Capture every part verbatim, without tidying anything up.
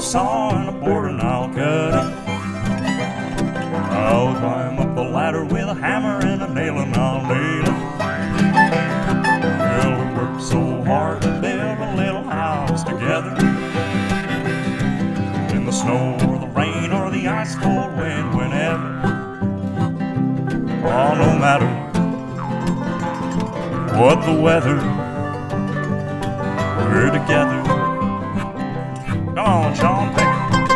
saw and a board and I'll cut it. I'll climb up the ladder with a hammer and a nail and I'll nail it. Well, we worked so hard to build a little house together. In the snow or the rain or the ice cold wind, whenever. Oh, no matter what the weather, we're together. Come on, Sean, pick it.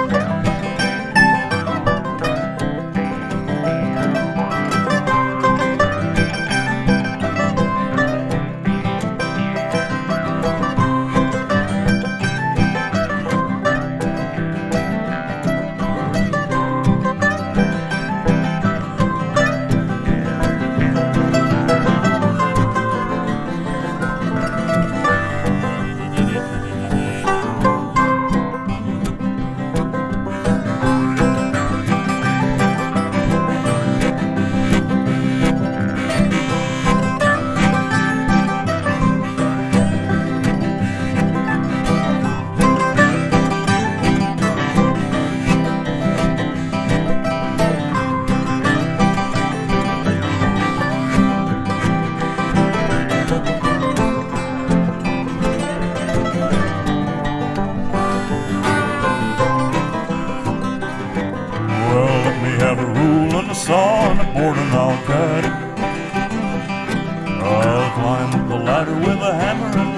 Saw and a board and I'll cut it. I'll climb up the ladder with a hammer and